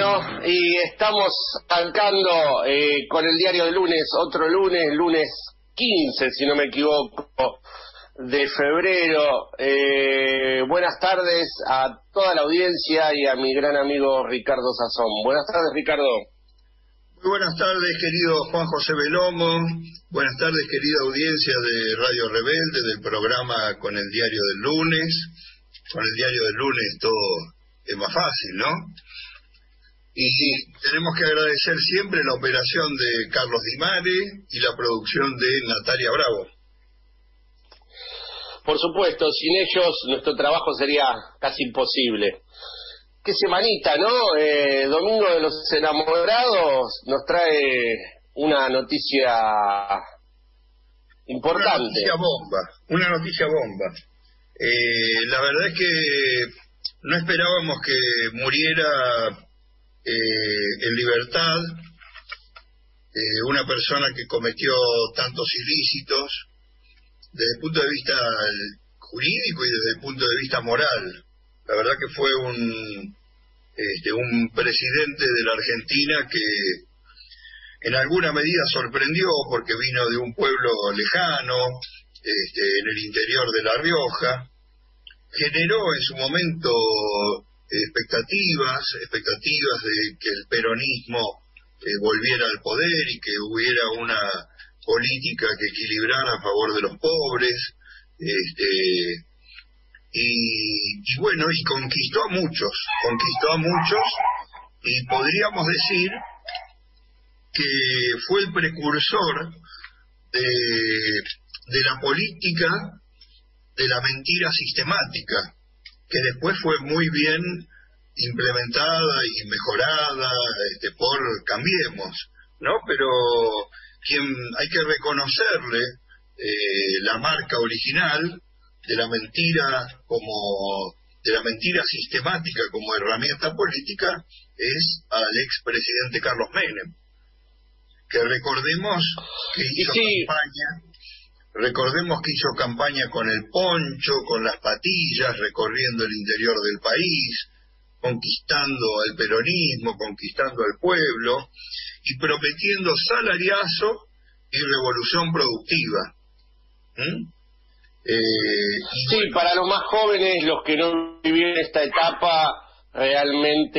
Bueno, y estamos arrancando con el diario de lunes, otro lunes, lunes 15, si no me equivoco, de febrero. Buenas tardes a toda la audiencia y a mi gran amigo Ricardo Sazón. Buenas tardes, Ricardo. Muy buenas tardes, querido Juan José Belomo. Buenas tardes, querida audiencia de Radio Rebelde, del programa Con el Diario del Lunes. Con el Diario del Lunes todo es más fácil, ¿no? Y tenemos que agradecer siempre la operación de Carlos Di Mare y la producción de Natalia Bravo. Por supuesto, sin ellos nuestro trabajo sería casi imposible. Qué semanita, ¿no? Domingo de los Enamorados nos trae una noticia importante. Una noticia bomba. La verdad es que no esperábamos que muriera en libertad una persona que cometió tantos ilícitos desde el punto de vista jurídico y desde el punto de vista moral. La verdad que fue un presidente de la Argentina que en alguna medida sorprendió porque vino de un pueblo lejano, en el interior de La Rioja, generó en su momento expectativas de que el peronismo volviera al poder y que hubiera una política que equilibrara a favor de los pobres, y bueno, y conquistó a muchos, y podríamos decir que fue el precursor de la política de la mentira sistemática, que después fue muy bien implementada y mejorada por Cambiemos, ¿no? Pero hay que reconocerle la marca original de la mentira sistemática como herramienta política es al expresidente Carlos Menem, que recordemos que hizo campaña con el poncho, con las patillas, recorriendo el interior del país, conquistando al peronismo, conquistando al pueblo y prometiendo salariazo y revolución productiva. Sí, para los más jóvenes, los que no vivieron esta etapa, realmente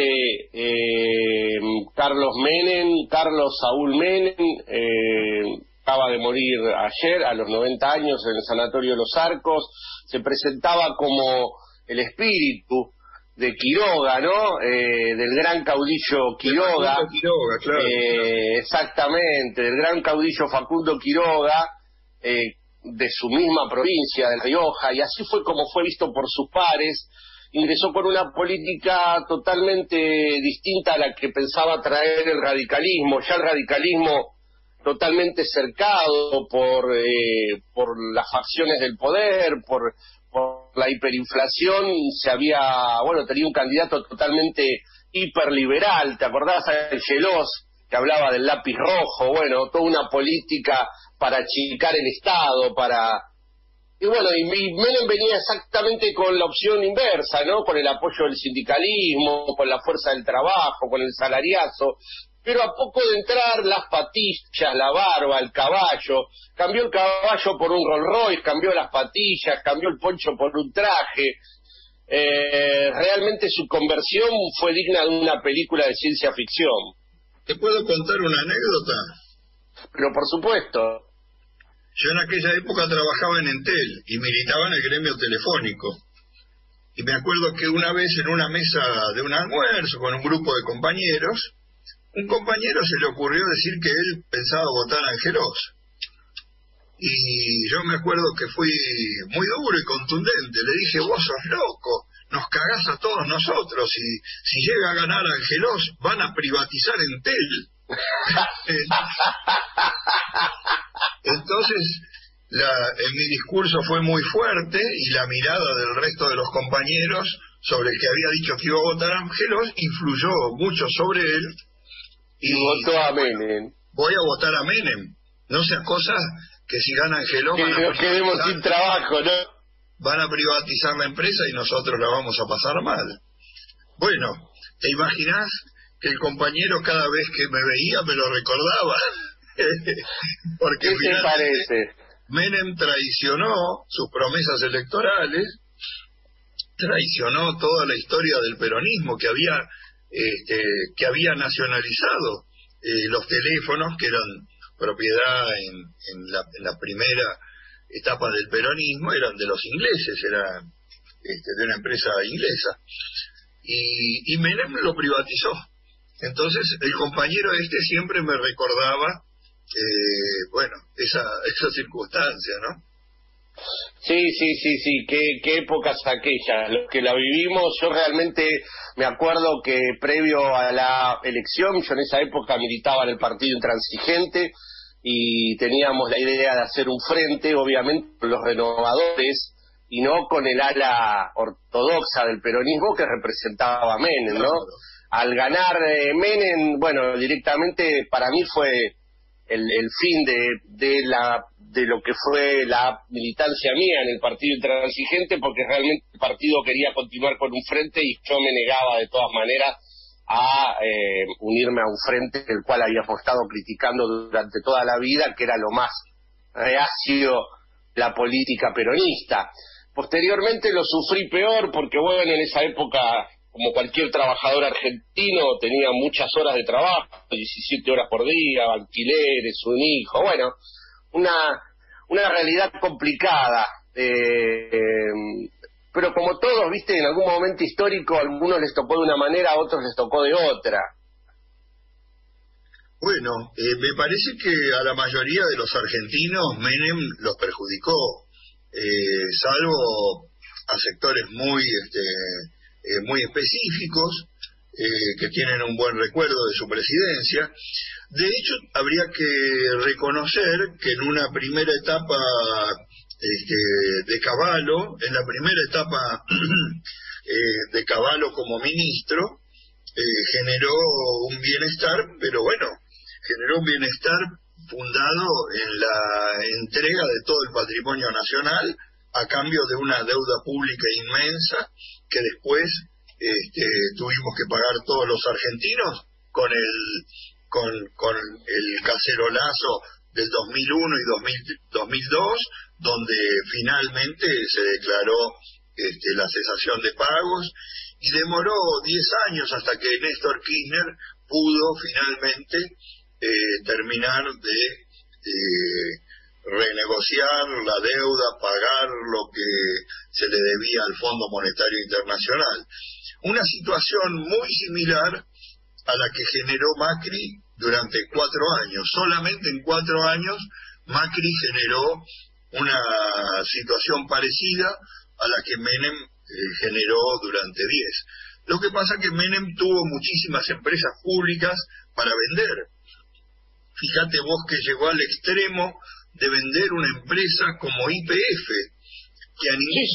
Carlos Saúl Menem, acaba de morir ayer a los 90 años en el Sanatorio de los Arcos. Se presentaba como el espíritu de Quiroga, ¿no? Del gran caudillo Quiroga. Facundo Quiroga, claro. Exactamente, del gran caudillo Facundo Quiroga, de su misma provincia, de La Rioja, y así fue como fue visto por sus pares. Ingresó con una política totalmente distinta a la que pensaba traer el radicalismo. Ya el radicalismo totalmente cercado por las facciones del poder, por la hiperinflación, tenía un candidato totalmente hiperliberal. ¿Te acordás a Angelos, que hablaba del lápiz rojo? Bueno, toda una política para achicar el Estado, y Menem venía exactamente con la opción inversa, ¿no? Con el apoyo del sindicalismo, con la fuerza del trabajo, con el salariazo. Pero a poco de entrar, las patillas, la barba, el caballo, cambió el caballo por un Rolls Royce, cambió las patillas, cambió el poncho por un traje. Realmente su conversión fue digna de una película de ciencia ficción. ¿Te puedo contar una anécdota? Pero por supuesto. Yo en aquella época trabajaba en Entel y militaba en el gremio telefónico. Y me acuerdo que una vez en una mesa de un almuerzo con un grupo de compañeros, un compañero se le ocurrió decir que él pensaba votar a Angelos. Y yo me acuerdo que fui muy duro y contundente. Le dije, vos sos loco, nos cagás a todos nosotros. Y si llega a ganar Angelos, van a privatizar Entel. Entonces, mi discurso fue muy fuerte y la mirada del resto de los compañeros sobre el que había dicho que iba a votar a Angelos influyó mucho sobre él. Y votó a Menem. Voy a votar a Menem. No seas cosas que si gana Angelos que nos quedemos sin trabajo, ¿no? Van a privatizar la empresa y nosotros la vamos a pasar mal. Bueno, ¿te imaginás que el compañero cada vez que me veía me lo recordaba. Porque ¿qué te parece? Menem traicionó sus promesas electorales, traicionó toda la historia del peronismo que había nacionalizado los teléfonos que eran propiedad en la primera etapa del peronismo, eran de los ingleses, era de una empresa inglesa, y Menem lo privatizó. Entonces el compañero siempre me recordaba esa circunstancia, ¿no? Sí, qué épocas aquellas, los que la vivimos. Yo realmente me acuerdo que previo a la elección, yo en esa época militaba en el Partido Intransigente y teníamos la idea de hacer un frente, obviamente con los renovadores y no con el ala ortodoxa del peronismo que representaba a Menem, ¿no? Al ganar Menem, bueno, directamente para mí fue el fin de lo que fue la militancia mía en el Partido Intransigente, porque realmente el partido quería continuar con un frente y yo me negaba de todas maneras a unirme a un frente el cual habíamos estado criticando durante toda la vida, que era lo más reacio la política peronista. Posteriormente lo sufrí peor porque, bueno, en esa época, como cualquier trabajador argentino, tenía muchas horas de trabajo, 17 horas por día, alquileres, un hijo, bueno, una realidad complicada, pero como todos, viste, en algún momento histórico a algunos les tocó de una manera, a otros les tocó de otra. Bueno, me parece que a la mayoría de los argentinos Menem los perjudicó, salvo a sectores muy específicos que tienen un buen recuerdo de su presidencia. De hecho, habría que reconocer que en una primera etapa de Cavallo, en la primera etapa de Cavallo como ministro, generó un bienestar, pero bueno, generó un bienestar fundado en la entrega de todo el patrimonio nacional a cambio de una deuda pública inmensa que después tuvimos que pagar todos los argentinos con el cacerolazo del 2001 y 2002, donde finalmente se declaró la cesación de pagos, y demoró 10 años hasta que Néstor Kirchner pudo finalmente terminar de renegociar la deuda, pagar lo que se le debía al Fondo Monetario Internacional. Una situación muy similar a la que generó Macri durante 4 años. Solamente en 4 años Macri generó una situación parecida a la que Menem generó durante 10. Lo que pasa es que Menem tuvo muchísimas empresas públicas para vender. Fíjate vos que llegó al extremo de vender una empresa como YPF, que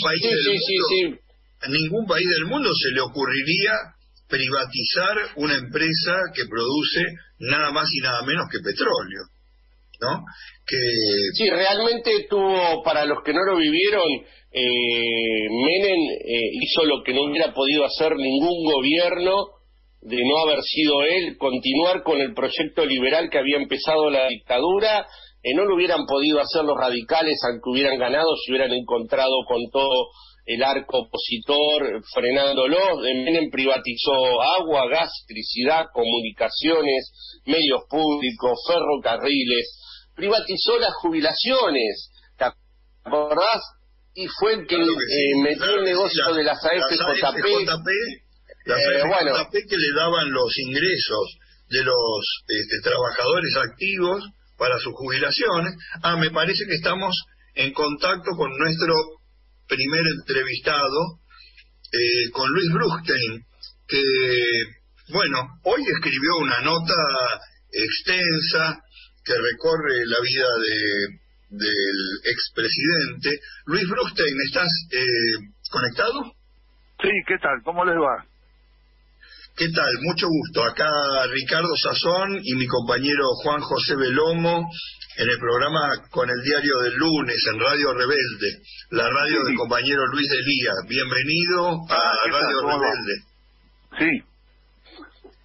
a ningún país del mundo se le ocurriría privatizar una empresa que produce nada más y nada menos que petróleo, ¿no? Sí, realmente tuvo, para los que no lo vivieron, Menem hizo lo que no hubiera podido hacer ningún gobierno de no haber sido él, continuar con el proyecto liberal que había empezado la dictadura. No lo hubieran podido hacer los radicales, aunque hubieran ganado, si hubieran encontrado con todo el arco opositor frenándolo. Menem privatizó agua, gas, electricidad, comunicaciones, medios públicos, ferrocarriles, privatizó las jubilaciones, ¿te acordás? Y fue el que metió el negocio de las AFJP. Las AFJP que le daban los ingresos de los trabajadores activos para sus jubilaciones. Me parece que estamos en contacto con nuestro primer entrevistado, con Luis Brustein, que, bueno, hoy escribió una nota extensa que recorre la vida del expresidente. Luis Brustein, ¿estás conectado? Sí, ¿qué tal? ¿Cómo les va? ¿Qué tal? Mucho gusto. Acá Ricardo Sazón y mi compañero Juan José Belomo en el programa Con el Diario del Lunes en Radio Rebelde, la radio del compañero Luis Delía. Bienvenido a Radio Rebelde. Sí.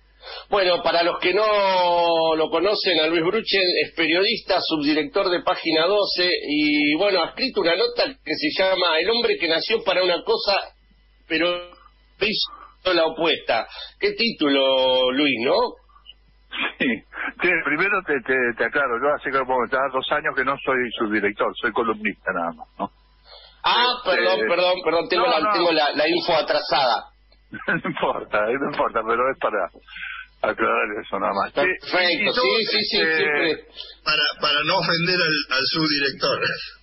Bueno, para los que no lo conocen, a Luis Bruchen es periodista, subdirector de Página 12, y bueno, ha escrito una nota que se llama El hombre que nació para una cosa, pero hizo la opuesta. ¿Qué título, Luis, no? Sí, primero te aclaro, yo hace como 2 años que no soy subdirector, soy columnista nada más, ¿no? Perdón, tengo la info atrasada. No importa, pero es para aclarar eso nada más. Perfecto, sí, siempre. Para no ofender al subdirector.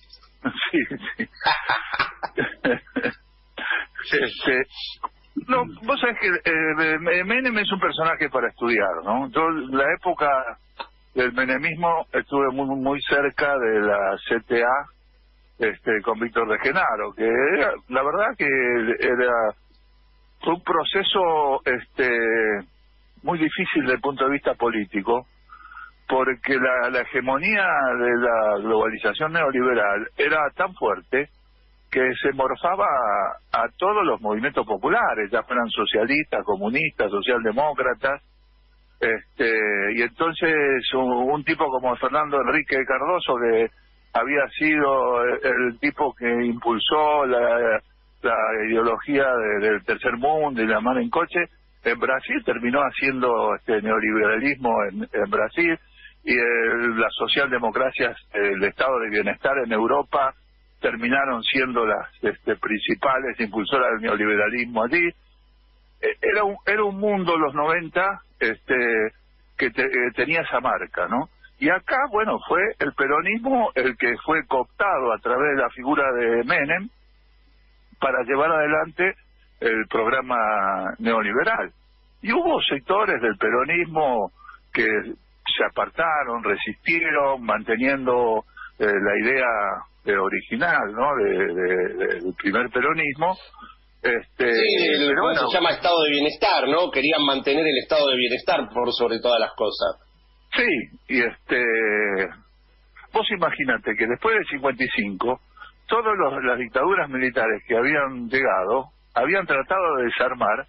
Sí. No, vos sabés que Menem es un personaje para estudiar, ¿no? Yo, la época del menemismo, estuve muy cerca de la CTA con Víctor de Genaro, que era, la verdad que fue un proceso muy difícil desde el punto de vista político, porque la hegemonía de la globalización neoliberal era tan fuerte que se morfaba a todos los movimientos populares, ya fueran socialistas, comunistas, socialdemócratas, y entonces un tipo como Fernando Enrique Cardoso, que había sido el tipo que impulsó la ideología del tercer mundo y la mano en coche, en Brasil terminó haciendo neoliberalismo en Brasil, y las socialdemocracias, el estado de bienestar en Europa, terminaron siendo las principales impulsoras del neoliberalismo allí. Era un mundo, los 90, que tenía esa marca, ¿no? Y acá, bueno, fue el peronismo el que fue cooptado a través de la figura de Menem para llevar adelante el programa neoliberal. Y hubo sectores del peronismo que se apartaron, resistieron, manteniendo la idea original, ¿no? Del primer peronismo. Se llama estado de bienestar, ¿no? Querían mantener el estado de bienestar por sobre todas las cosas. Sí, y vos imaginate que después del 55, todas las dictaduras militares que habían llegado, habían tratado de desarmar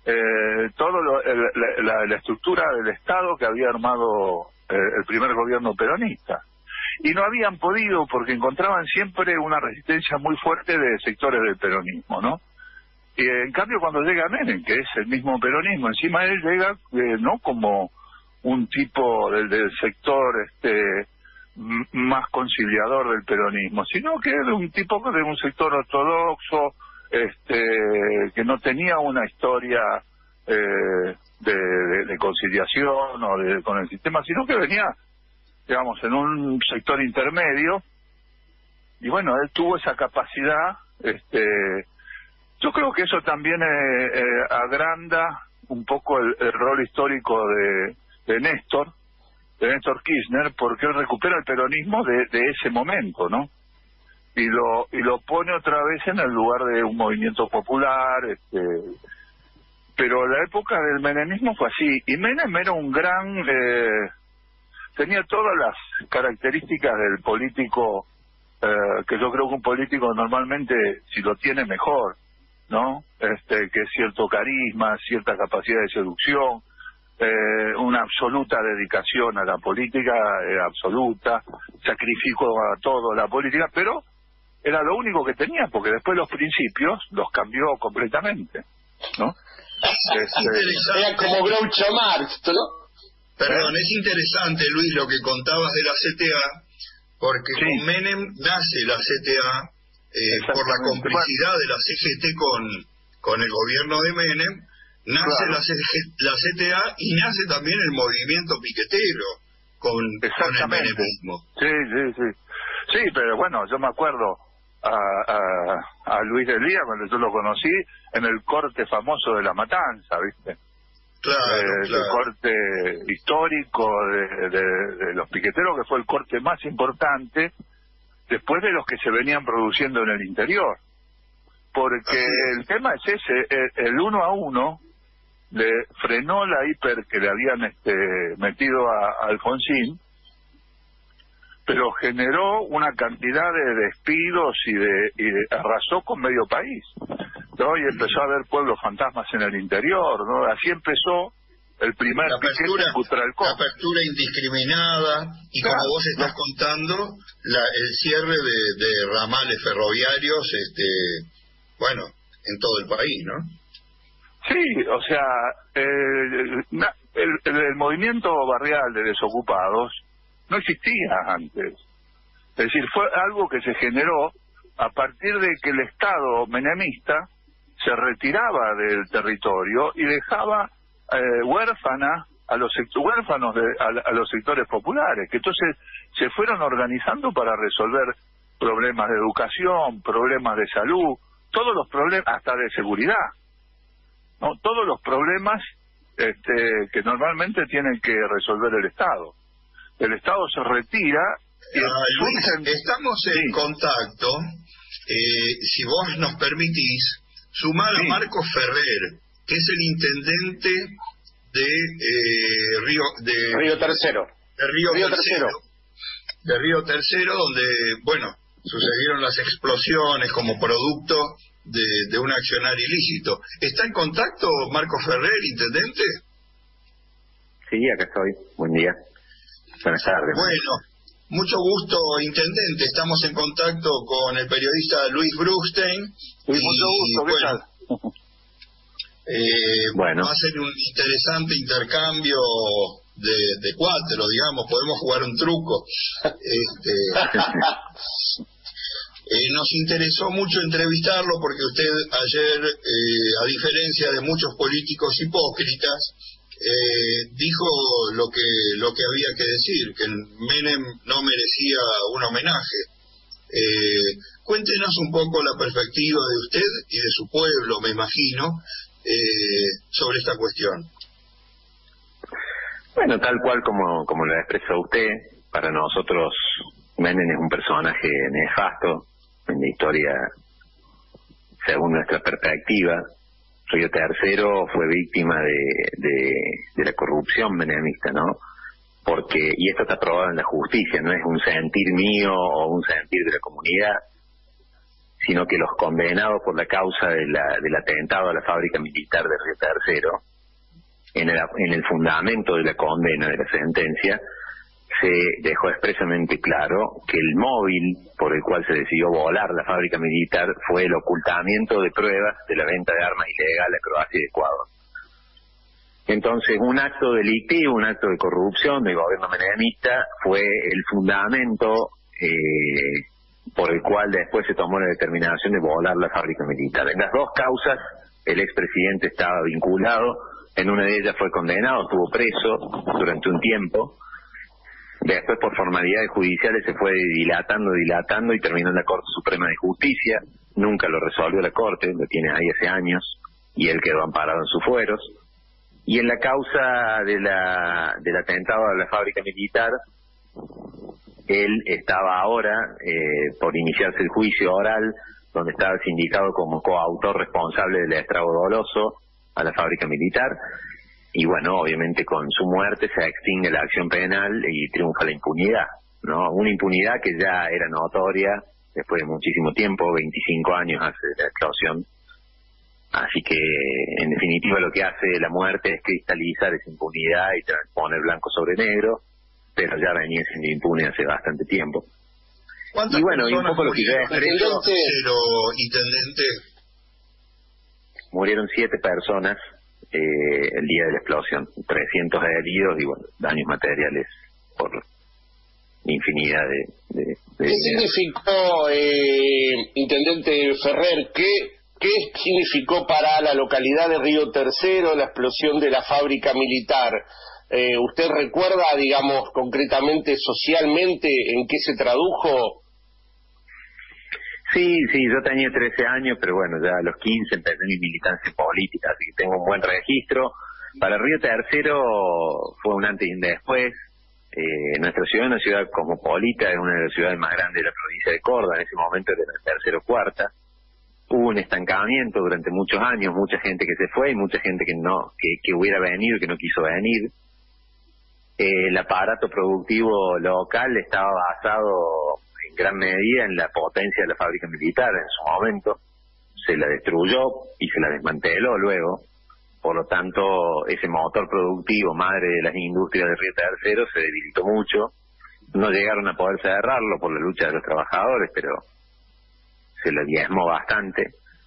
la estructura del Estado que había armado el primer gobierno peronista. Y no habían podido porque encontraban siempre una resistencia muy fuerte de sectores del peronismo, ¿no? Y en cambio cuando llega Menem, que es el mismo peronismo, encima él llega no como un tipo del sector más conciliador del peronismo, sino que era un tipo de un sector ortodoxo, que no tenía una historia de conciliación o con el sistema, sino que venía, digamos, en un sector intermedio. Y bueno, él tuvo esa capacidad. Yo creo que eso también agranda un poco el rol histórico de Néstor Kirchner, porque él recupera el peronismo de ese momento, ¿no? Y lo pone otra vez en el lugar de un movimiento popular. Pero la época del menemismo fue así, y Menem era un gran tenía todas las características del político, que yo creo que un político normalmente, si lo tiene, mejor, ¿no? Que es cierto carisma, cierta capacidad de seducción, una absoluta dedicación a la política, absoluta, sacrificó a todo la política, pero era lo único que tenía, porque después los principios los cambió completamente, ¿no? Era como Groucho Marx, ¿no? Perdón, es interesante, Luis, lo que contabas de la CTA, porque sí, con Menem nace la CTA por la complicidad de la CGT con el gobierno de Menem, nace la CTA y nace también el movimiento piquetero con el menemismo. Sí, pero bueno, yo me acuerdo a Luis de Lía, cuando yo lo conocí, en el corte famoso de La Matanza, ¿viste? Claro. El corte histórico de los piqueteros, que fue el corte más importante después de los que se venían produciendo en el interior, porque el tema es ese, el 1 a 1 le frenó la hiper que le habían metido a Alfonsín, pero generó una cantidad de despidos y arrasó con medio país, ¿no? Y empezó a haber pueblos fantasmas en el interior, ¿no? Así empezó el primer la apertura, la apertura indiscriminada y claro, como vos estás contando el cierre de ramales ferroviarios bueno, en todo el país, ¿no? Sí, o sea, el movimiento barrial de desocupados no existía antes. Es decir, fue algo que se generó a partir de que el Estado menemista se retiraba del territorio y dejaba huérfanos a los sectores populares, que entonces se fueron organizando para resolver problemas de educación, problemas de salud, todos los problemas, hasta de seguridad, ¿no? Todos los problemas que normalmente tienen que resolver el Estado. El Estado se retira y Luis, estamos en contacto, si vos nos permitís, sumar a Marcos Ferrer, que es el intendente de Río Tercero. De Río Tercero, donde, bueno, sucedieron las explosiones como producto de un accionar ilícito. ¿Está en contacto Marcos Ferrer, intendente? Sí, acá estoy. Buen día. Buenas tardes. Bueno, mucho gusto, intendente. Estamos en contacto con el periodista Luis Bruckstein. Mucho gusto, ¿qué tal? Bueno, va a ser un interesante intercambio de cuatro, digamos. Podemos jugar un truco. Nos interesó mucho entrevistarlo porque usted ayer, a diferencia de muchos políticos hipócritas, dijo lo que había que decir, que Menem no merecía un homenaje. Cuéntenos un poco la perspectiva de usted y de su pueblo, me imagino, sobre esta cuestión. Bueno, tal cual como lo expresa usted, para nosotros Menem es un personaje nefasto en la historia según nuestra perspectiva. Río Tercero fue víctima de la corrupción menemista, ¿no? Porque, y esto está probado en la justicia, no es un sentir mío o un sentir de la comunidad, sino que los condenados por la causa del atentado a la fábrica militar de Río Tercero, en el fundamento de la condena de la sentencia, se dejó expresamente claro que el móvil por el cual se decidió volar la fábrica militar fue el ocultamiento de pruebas de la venta de armas ilegal a Croacia y Ecuador. Entonces, un acto delictivo, un acto de corrupción del gobierno menemista fue el fundamento por el cual después se tomó la determinación de volar la fábrica militar. En las dos causas, el expresidente estaba vinculado, en una de ellas fue condenado, estuvo preso durante un tiempo. Después, por formalidades judiciales, se fue dilatando y terminó en la Corte Suprema de Justicia. Nunca lo resolvió la Corte, lo tiene ahí hace años, y él quedó amparado en sus fueros. Y en la causa del atentado a la fábrica militar, él estaba ahora por iniciarse el juicio oral, donde estaba sindicado como coautor responsable del estrago doloso a la fábrica militar. Y bueno, obviamente con su muerte se extingue la acción penal y triunfa la impunidad, ¿no? Una impunidad que ya era notoria después de muchísimo tiempo, 25 años hace la explosión. Así que, en definitiva, lo que hace la muerte es cristalizar esa impunidad y poner blanco sobre negro, pero ya venía siendo impune hace bastante tiempo. Y bueno, y un poco lo que ya expreso, intendente. Murieron 7 personas el día de la explosión, 300 heridos y bueno, daños materiales por infinidad de ¿Qué significó, intendente Ferrer, qué significó para la localidad de Río Tercero la explosión de la fábrica militar? ¿Usted recuerda, digamos, concretamente, socialmente, en qué se tradujo? Sí, yo tenía 13 años, pero bueno, ya a los 15 empecé mi militancia política, así que tengo un buen registro. Para Río Tercero fue un antes y un después. Nuestra ciudad es una ciudad cosmopolita, es una de las ciudades más grandes de la provincia de Córdoba, en ese momento era la tercera o cuarta. Hubo un estancamiento durante muchos años, mucha gente que se fue y mucha gente que hubiera venido y que no quiso venir. El aparato productivo local estaba basado en gran medida en la potencia de la fábrica militar en su momento. Se la destruyó y se la desmanteló luego. por lo tanto ese motor productivo, madre de las industrias de Río Tercero, se debilitó mucho. No llegaron a poder cerrarlo por la lucha de los trabajadores, pero se lo diezmó bastante.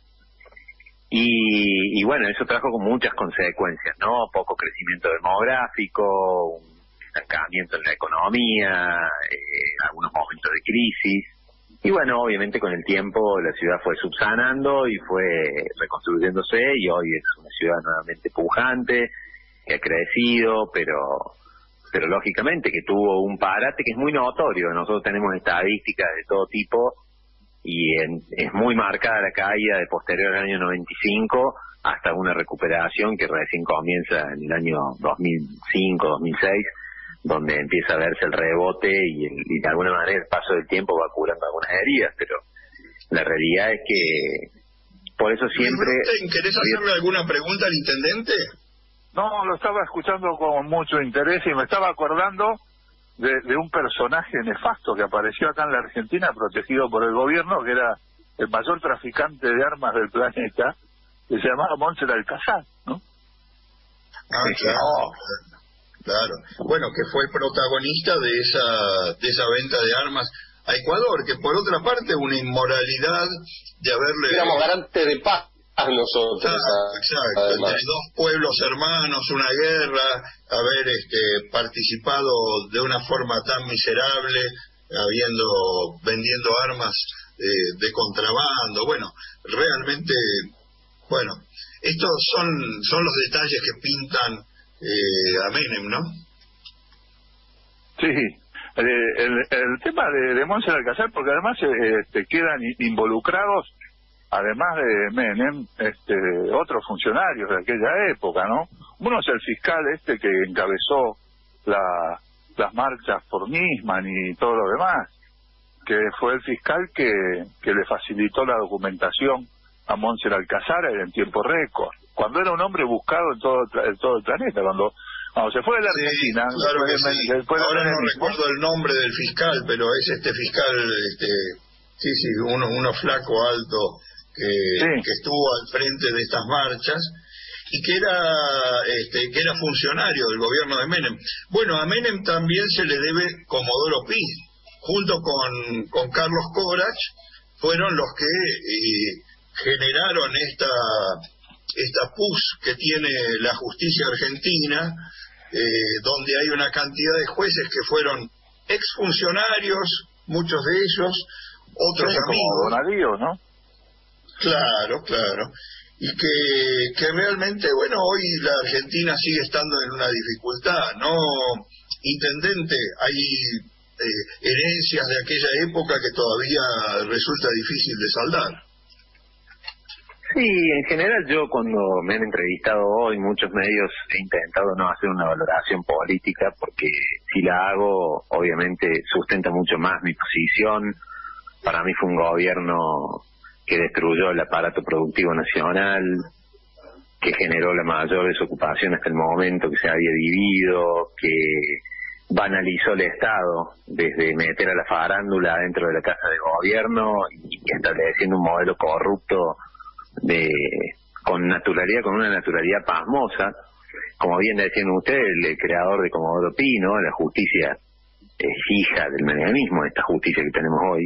Y bueno, eso trajo con muchas consecuencias, ¿no? Poco crecimiento demográfico, un estancamiento en la economía, algunos momentos de crisis. Y bueno, obviamente con el tiempo la ciudad fue subsanando y fue reconstruyéndose, y hoy es una ciudad nuevamente pujante, que ha crecido, pero lógicamente que tuvo un parate que es muy notorio. Nosotros tenemos estadísticas de todo tipo y es muy marcada la caída de posterior al año 95 hasta una recuperación que recién comienza en el año 2005, 2006, donde empieza a verse el rebote y de alguna manera el paso del tiempo va curando algunas heridas, pero la realidad es que por eso siempre... ¿Querés hacerle alguna pregunta al intendente? No, lo estaba escuchando con mucho interés y me estaba acordando de un personaje nefasto que apareció acá en la Argentina, protegido por el gobierno, que era el mayor traficante de armas del planeta, que se llamaba Monser Alcázar, ¿no? Claro. Bueno, que fue protagonista de esa venta de armas a Ecuador, que por otra parte una inmoralidad de haberle... Éramos garantes de paz nosotros. Exacto. Entre dos pueblos hermanos, una guerra, haber participado de una forma tan miserable, vendiendo armas de contrabando. Bueno, realmente, estos son los detalles que pintan a Menem, ¿no? Sí, el tema de Monser Alcázar, porque además quedan involucrados, además de Menem, otros funcionarios de aquella época, ¿no? Uno es el fiscal que encabezó las marchas por Nisman y todo lo demás, que fue el fiscal que le facilitó la documentación a Monser Alcázar en tiempo récord, cuando era un hombre buscado en todo el planeta, cuando se fue de la Argentina. Sí, claro que sí. Ahora no recuerdo el nombre del fiscal, pero es fiscal, uno flaco, alto, que estuvo al frente de estas marchas y que era funcionario del gobierno de Menem. Bueno, a Menem también se le debe Comodoro Pi, junto con Carlos Corach, fueron los que generaron esta pus que tiene la justicia argentina, donde hay una cantidad de jueces que fueron exfuncionarios, muchos de ellos, otros amigos. Como Donadío, ¿no? Claro. Y que realmente, hoy la Argentina sigue estando en una dificultad, ¿no? Intendente, hay herencias de aquella época que todavía resulta difícil de saldar. Sí, en general yo cuando me han entrevistado hoy, muchos medios, he intentado no hacer una valoración política, porque si la hago, obviamente sustenta mucho más mi posición. Para mí fue un gobierno que destruyó el aparato productivo nacional, que generó la mayor desocupación hasta el momento que se había vivido, que banalizó el Estado, desde meter a la farándula dentro de la casa de gobierno y estableciendo un modelo corrupto con una naturalidad pasmosa. Como bien decían ustedes, el creador de Comodoro Pi, ¿no? La justicia es hija del menemismo, esta justicia que tenemos hoy.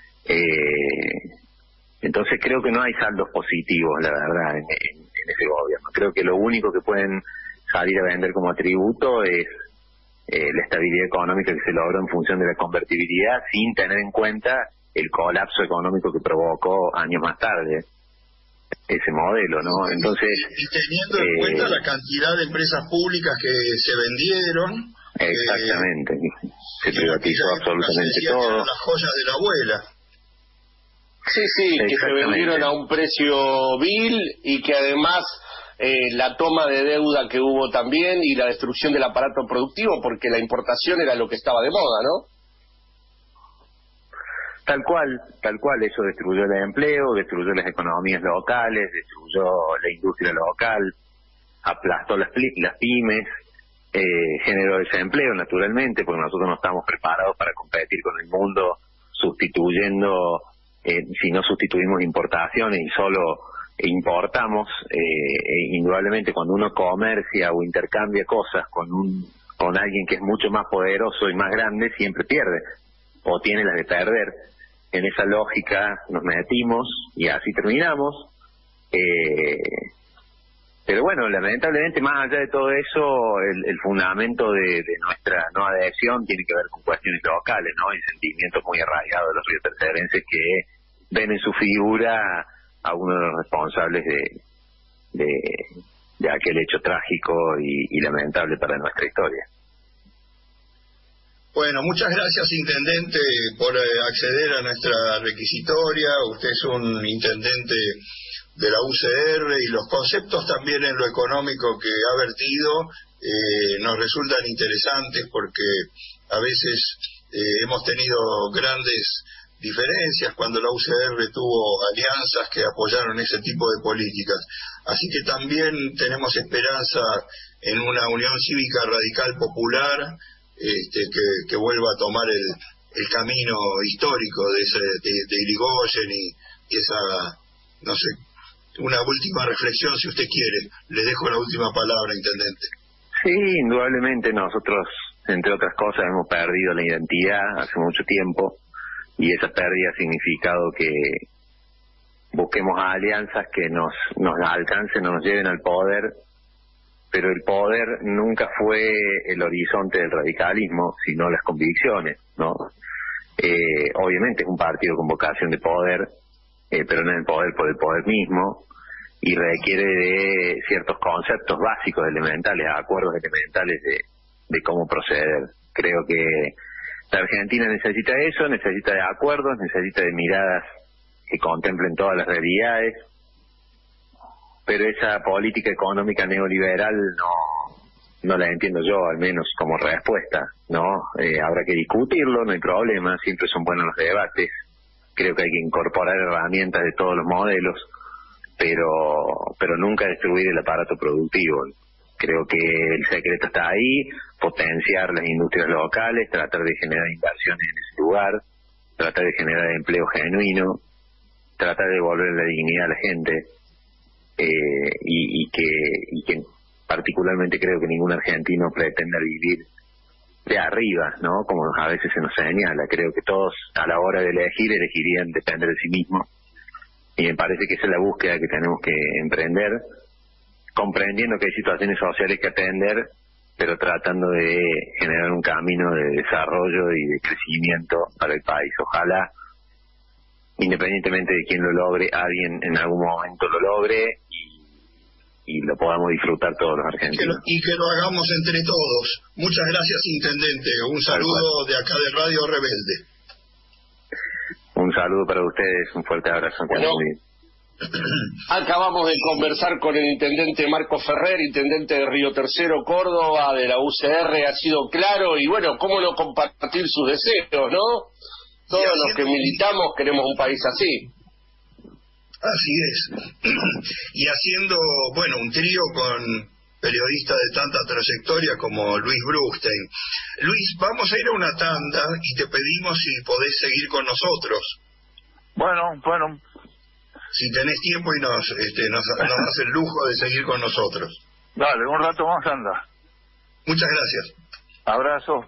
Entonces creo que no hay saldos positivos, la verdad, en ese gobierno. Creo que lo único que pueden salir a vender como atributo es la estabilidad económica que se logró en función de la convertibilidad, sin tener en cuenta el colapso económico que provocó años más tarde ese modelo, ¿no? Entonces, y teniendo en cuenta la cantidad de empresas públicas que se vendieron. Exactamente, se privatizó absolutamente todo. Las joyas de la abuela. Sí, que se vendieron a un precio vil y que además la toma de deuda que hubo también y la destrucción del aparato productivo, porque la importación era lo que estaba de moda, ¿no? Tal cual, eso destruyó el empleo, destruyó las economías locales, destruyó la industria local, aplastó las pymes, generó desempleo naturalmente, porque nosotros no estamos preparados para competir con el mundo sustituyendo, si no sustituimos importaciones y solo importamos, indudablemente cuando uno comercia o intercambia cosas con alguien que es mucho más poderoso y más grande, siempre pierde, o tiene las de perder. En esa lógica nos metimos y así terminamos. Pero bueno, lamentablemente, más allá de todo eso, el fundamento de nuestra no adhesión tiene que ver con cuestiones locales, ¿no? Y sentimientos muy arraigados de los riotercerenses que ven en su figura a uno de los responsables de aquel hecho trágico y lamentable para nuestra historia. Bueno, muchas gracias, intendente, por acceder a nuestra requisitoria. Usted es un intendente de la UCR y los conceptos también en lo económico que ha vertido nos resultan interesantes porque a veces hemos tenido grandes diferencias cuando la UCR tuvo alianzas que apoyaron ese tipo de políticas. Así que también tenemos esperanza en una unión cívica radical popular que vuelva a tomar el camino histórico de Irigoyen y esa, no sé, una última reflexión si usted quiere. Le dejo la última palabra, intendente. Sí, indudablemente nosotros, entre otras cosas, hemos perdido la identidad hace mucho tiempo y esa pérdida ha significado que busquemos alianzas que nos alcancen, nos lleven al poder, pero el poder nunca fue el horizonte del radicalismo, sino las convicciones, ¿no? Obviamente es un partido con vocación de poder, pero no es el poder por el poder mismo, y requiere de ciertos conceptos básicos, elementales, acuerdos elementales de cómo proceder. Creo que la Argentina necesita eso, necesita de acuerdos, necesita de miradas que contemplen todas las realidades, pero esa política económica neoliberal no la entiendo yo, al menos como respuesta, ¿no? Habrá que discutirlo, no hay problema, siempre son buenos los debates, creo que hay que incorporar herramientas de todos los modelos, pero nunca destruir el aparato productivo. Creo que el secreto está ahí, potenciar las industrias locales, tratar de generar inversiones en ese lugar, tratar de generar empleo genuino, tratar de devolver la dignidad a la gente, y que particularmente creo que ningún argentino pretenda vivir de arriba, ¿no? Como a veces se nos señala. Creo que todos a la hora de elegir elegirían depender de sí mismos, y me parece que esa es la búsqueda que tenemos que emprender, comprendiendo que hay situaciones sociales que atender, pero tratando de generar un camino de desarrollo y de crecimiento para el país. Ojalá, independientemente de quién lo logre, alguien en algún momento lo logre y lo podamos disfrutar todos los argentinos. Y que lo hagamos entre todos. Muchas gracias, intendente. Un saludo de acá de Radio Rebelde. Un saludo para ustedes, un fuerte abrazo. Bueno, acabamos de conversar con el intendente Marco Ferrer, intendente de Río Tercero, Córdoba, de la UCR. Ha sido claro y bueno, cómo no compartir sus deseos, ¿no? Todos los que militamos queremos un país así. Así es. Y haciendo, bueno, un trío con periodistas de tanta trayectoria como Luis Brustein. Luis, vamos a ir a una tanda y te pedimos si podés seguir con nosotros. Bueno. Si tenés tiempo y nos das el lujo de seguir con nosotros. Dale, un rato más anda. Muchas gracias. Abrazo.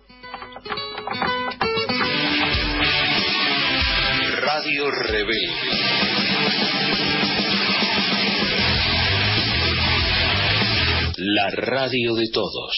Radio Rebelde. La radio de todos.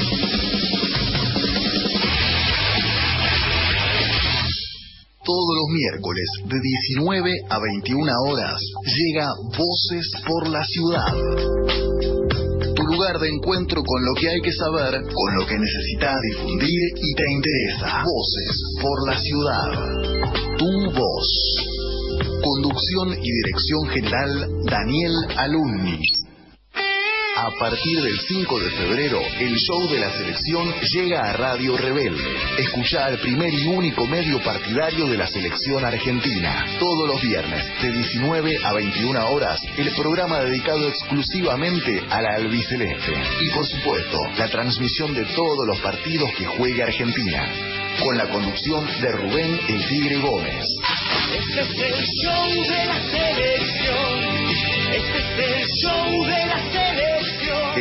Todos los miércoles de 19 a 21 horas llega Voces por la Ciudad. Tu lugar de encuentro con lo que hay que saber, con lo que necesitas difundir y te interesa. Voces por la Ciudad. Tu voz. Conducción y dirección general Daniel Alumni. A partir del 5 de febrero, el show de la selección llega a Radio Rebelde. Escuchá al primer y único medio partidario de la selección argentina. Todos los viernes, de 19 a 21 horas, el programa dedicado exclusivamente a la albiceleste. Y por supuesto, la transmisión de todos los partidos que juegue Argentina. Con la conducción de Rubén El Tigre Gómez. Este es el show de la selección.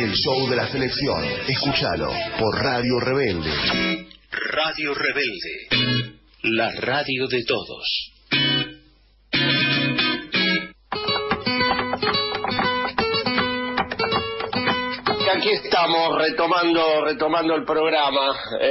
El show de la selección. Escúchalo por Radio Rebelde. Radio Rebelde. La radio de todos. Aquí estamos retomando el programa.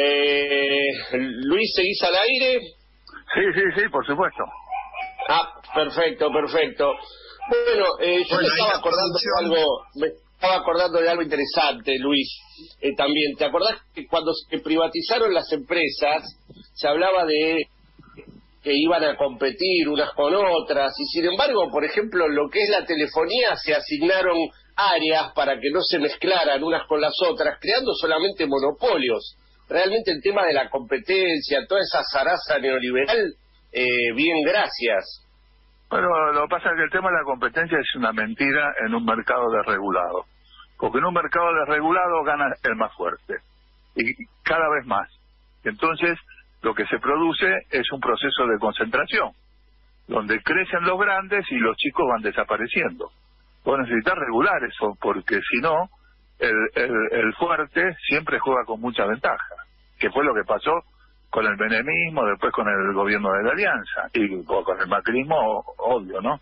Luis, ¿seguís al aire? Sí, por supuesto. Perfecto. Bueno, yo me estaba acordando de algo interesante, Luis. También, ¿te acordás que cuando se privatizaron las empresas se hablaba de que iban a competir unas con otras, y sin embargo, por ejemplo, lo que es la telefonía, se asignaron áreas para que no se mezclaran unas con las otras, creando solamente monopolios? Realmente el tema de la competencia, toda esa zaraza neoliberal, bien, gracias. Bueno, lo que pasa es que el tema de la competencia es una mentira en un mercado desregulado, porque en un mercado desregulado gana el más fuerte, y cada vez más. Entonces, lo que se produce es un proceso de concentración, donde crecen los grandes y los chicos van desapareciendo. Vos necesitas regular eso, porque si no, el fuerte siempre juega con mucha ventaja, que fue lo que pasó con el menemismo, después con el gobierno de la Alianza, y con el macrismo, obvio, ¿no?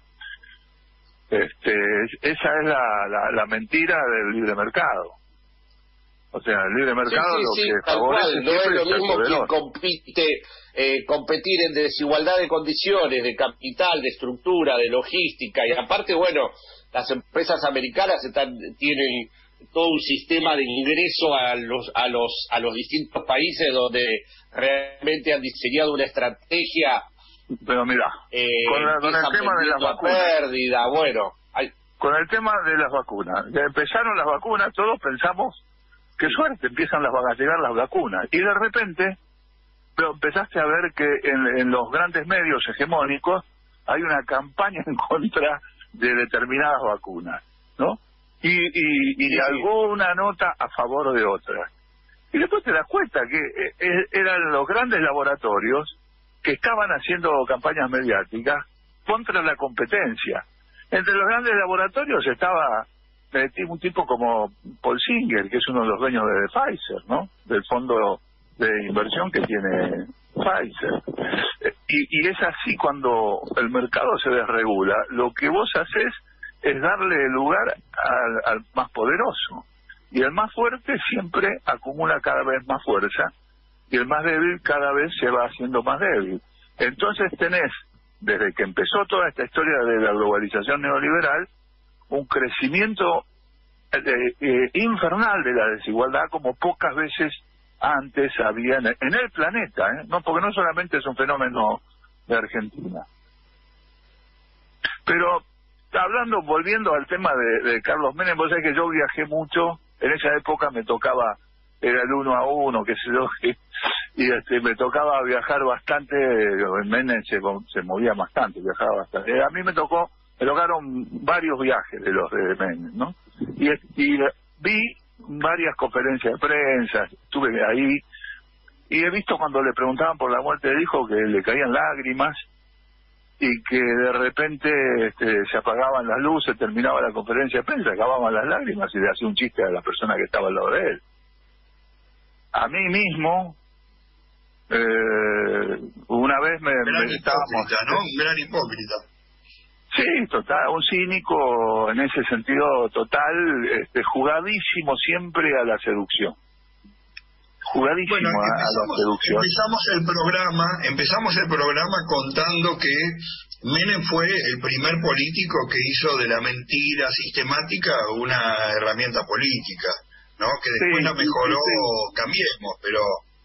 Esa es la mentira del libre mercado. O sea, el libre mercado lo que favorece no es lo mismo que competir en desigualdad de condiciones, de capital, de estructura, de logística, y aparte, bueno, las empresas americanas tienen todo un sistema de ingreso a los distintos países, donde realmente han diseñado una estrategia. Pero mira, con el tema de las vacunas, con el tema de las vacunas, ya empezaron las vacunas, todos pensamos qué suerte, empiezan a llegar las vacunas, y de repente empezaste a ver que en los grandes medios hegemónicos hay una campaña en contra de determinadas vacunas, ¿no? Y alguna nota a favor de otras. Y después te das cuenta que eran los grandes laboratorios que estaban haciendo campañas mediáticas contra la competencia. Entre los grandes laboratorios estaba un tipo como Paul Singer, que es uno de los dueños de Pfizer, ¿no? Del fondo de inversión que tiene Pfizer. Y es así, cuando el mercado se desregula, lo que vos haces es darle lugar al más poderoso. Y el más fuerte siempre acumula cada vez más fuerza, y el más débil cada vez se va haciendo más débil. Entonces tenés, desde que empezó toda esta historia de la globalización neoliberal, un crecimiento infernal de la desigualdad como pocas veces antes había en el planeta, no, porque no solamente es un fenómeno de Argentina. Pero volviendo al tema de Carlos Menem, vos sabés que yo viajé mucho, en esa época me tocaba, era el 1 a 1, qué sé yo, y me tocaba viajar bastante. Menem se movía bastante, viajaba bastante. A mí me tocaron varios viajes de los de Menem, ¿no? Y vi varias conferencias de prensa, estuve ahí, y he visto cuando le preguntaban por la muerte del hijo que le caían lágrimas, y que de repente se apagaban las luces, terminaba la conferencia de prensa, acababan las lágrimas y le hacía un chiste a la persona que estaba al lado de él. A mí mismo, una vez Un gran hipócrita. Sí, total, un cínico en ese sentido total, jugadísimo siempre a la seducción. Jugadísimo a la seducción. Empezamos el programa contando que Menem fue el primer político que hizo de la mentira sistemática una herramienta política, ¿no? Que después la mejoró Cambiemos, pero...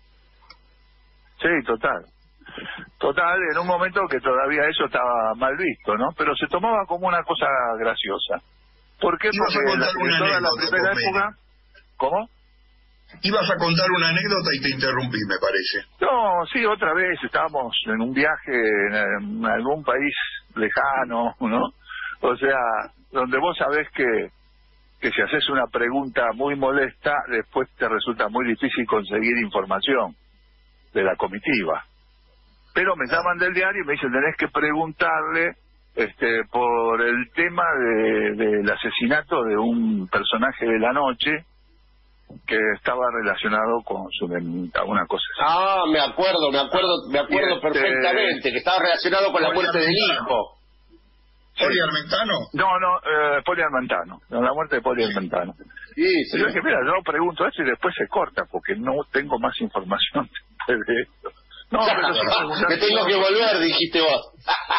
Sí, total, en un momento que todavía eso estaba mal visto, ¿no? Pero se tomaba como una cosa graciosa. ¿Por qué? Porque toda la primera época... ¿Cómo? Ibas a contar una anécdota y te interrumpí, me parece. No, sí, otra vez estábamos en un viaje en algún país lejano, ¿no? O sea, donde vos sabés que si haces una pregunta muy molesta, después te resulta muy difícil conseguir información de la comitiva. Pero me llaman del diario y me dicen, tenés que preguntarle por el tema del asesinato de un personaje de la noche que estaba relacionado con su alguna cosa así. Me acuerdo perfectamente, que estaba relacionado con la muerte del hijo. ¿Poli Armentano? No, Poli Armentano, la muerte de Poli Armentano. Sí. Yo dije, mira, yo pregunto eso y después se corta, porque no tengo más información de esto. No, pero sí, me tengo que volver, dijiste vos.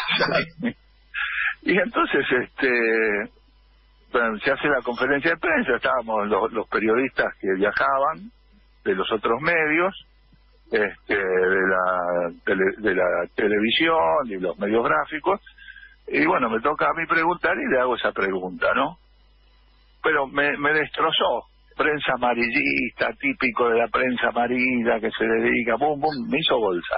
Y entonces, bueno, se hace la conferencia de prensa, estábamos los periodistas que viajaban de los otros medios, de la televisión y los medios gráficos, y bueno, me toca a mí preguntar y le hago esa pregunta, ¿no? Pero me destrozó. Prensa amarillista, típico de la prensa amarilla que se dedica, me hizo bolsa.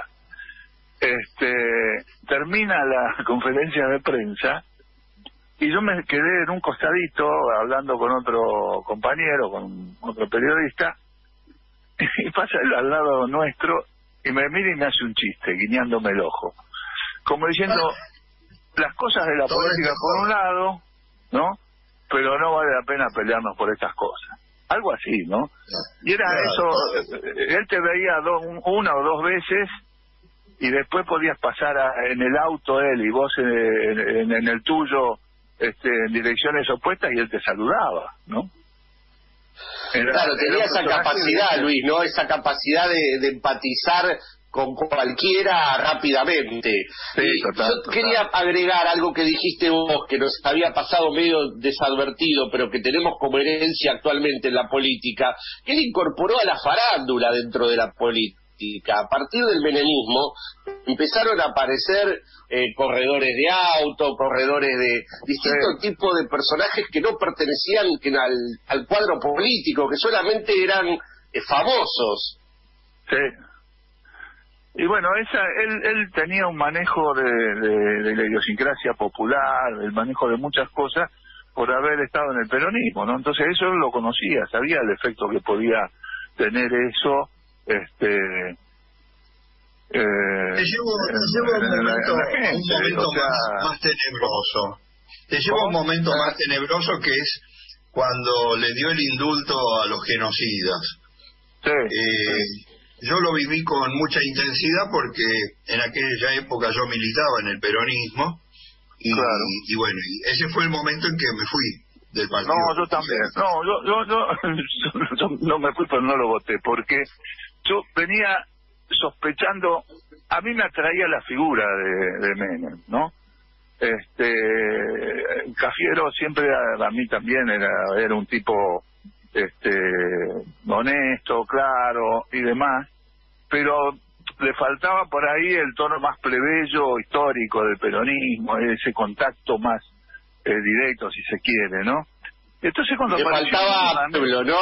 Termina la conferencia de prensa y yo me quedé en un costadito hablando con otro compañero, con otro periodista, y pasa él al lado nuestro y me mira y me hace un chiste, guiñándome el ojo, como diciendo, las cosas de la política por un lado, ¿no? Pero no vale la pena pelearnos por estas cosas. Algo así, ¿no? Y era eso, él te veía una o dos veces y después podías pasar en el auto él y vos en el tuyo en direcciones opuestas y él te saludaba, ¿no? Claro, tenía esa capacidad, Luis, ¿no? Esa capacidad de empatizar con cualquiera rápidamente. Sí, total. Quería agregar algo que dijiste vos, que nos había pasado medio desadvertido, pero que tenemos como herencia actualmente en la política, que él incorporó a la farándula dentro de la política. A partir del menemismo empezaron a aparecer corredores de auto, corredores de distintos tipos de personajes que no pertenecían al cuadro político, que solamente eran famosos. Sí. Y bueno, él tenía un manejo de la idiosincrasia popular, el manejo de muchas cosas por haber estado en el peronismo, ¿no? Entonces eso él lo conocía, sabía el efecto que podía tener eso. Te llevo un momento más tenebroso. Te llevo a un momento más tenebroso, que es cuando le dio el indulto a los genocidas. Sí. Yo lo viví con mucha intensidad porque en aquella época yo militaba en el peronismo y, claro. y bueno, ese fue el momento en que me fui del partido. No, yo también. Yo no me fui, pero no lo voté, porque yo venía sospechando, a mí me atraía la figura de Menem, ¿no? Cafiero siempre a mí también era un tipo honesto, claro y demás, pero le faltaba por ahí el tono más plebeyo histórico del peronismo, ese contacto más directo, si se quiere, ¿no? Entonces cuando le faltaba pueblo, ¿no?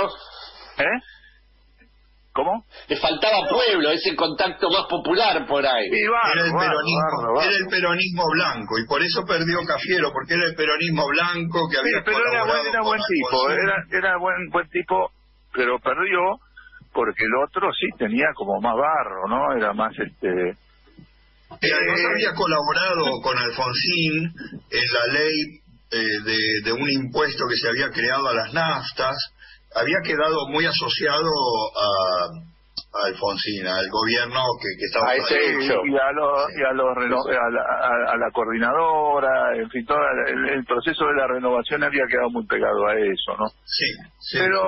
¿Cómo? Le faltaba pueblo, ese contacto más popular por ahí. Era el peronismo blanco, y por eso perdió Cafiero, porque era el peronismo blanco que había colaborado. Era buen tipo, era buen tipo, pero perdió porque el otro sí tenía como más barro, ¿no? Era más además había colaborado con Alfonsín en la ley de un impuesto que se había creado a las naftas. Había quedado muy asociado a Alfonsín, al gobierno que estaba a ese hecho. Y a la coordinadora, en fin, todo el proceso de la renovación había quedado muy pegado a eso, ¿no? Sí. Pero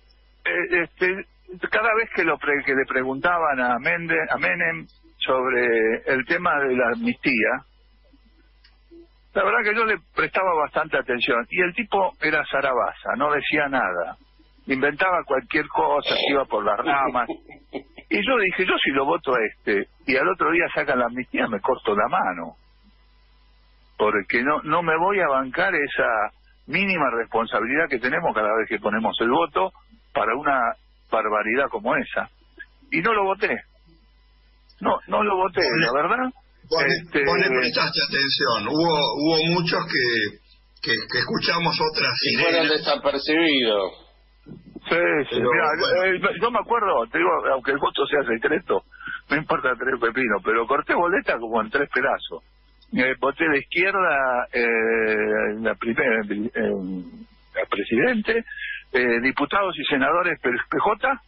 cada vez que le preguntaban a Menem sobre el tema de la amnistía, la verdad que yo le prestaba bastante atención, y el tipo era zarabaza, no decía nada, inventaba cualquier cosa, iba por las ramas, y yo dije, yo si lo voto a y al otro día sacan la amnistía, me corto la mano, porque no me voy a bancar esa mínima responsabilidad que tenemos cada vez que ponemos el voto para una barbaridad como esa. Y no lo voté, no lo voté, la verdad. Vos le prestaste atención. Hubo muchos que escuchamos otras y fueron desapercibidos. Sí. Mira, yo me acuerdo, te digo, aunque el voto sea secreto, no importa 3 pepinos, pero corté boleta como en 3 pedazos. voté de izquierda, la primera, la presidente, diputados y senadores PJ,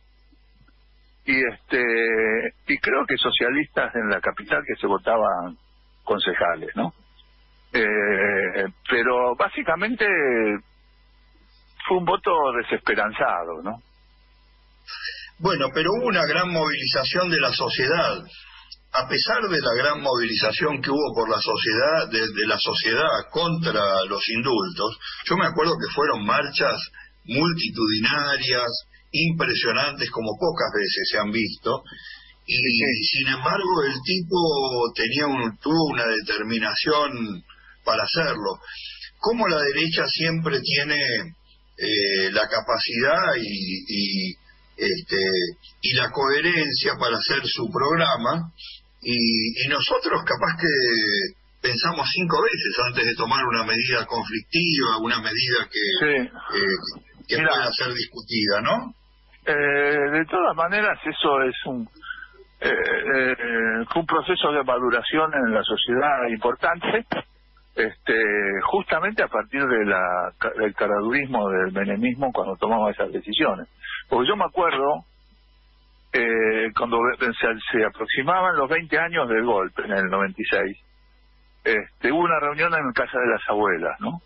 y creo que socialistas en la capital que se votaban concejales, ¿no? Pero básicamente fue un voto desesperanzado, ¿no? Bueno, pero hubo una gran movilización de la sociedad. A pesar de la gran movilización que hubo por la sociedad, de la sociedad contra los indultos, yo me acuerdo que fueron marchas multitudinarias, impresionantes, como pocas veces se han visto, y sin embargo el tipo tuvo una determinación para hacerlo. Como la derecha siempre tiene la capacidad y la coherencia para hacer su programa, y nosotros capaz que pensamos 5 veces antes de tomar una medida conflictiva, una medida que pueda ser discutida, ¿no? De todas maneras, eso es fue un proceso de maduración en la sociedad importante, justamente a partir del caradurismo, del menemismo, cuando tomamos esas decisiones. Porque yo me acuerdo, cuando se aproximaban los 20 años del golpe, en el 96, hubo una reunión en casa de las abuelas, ¿no?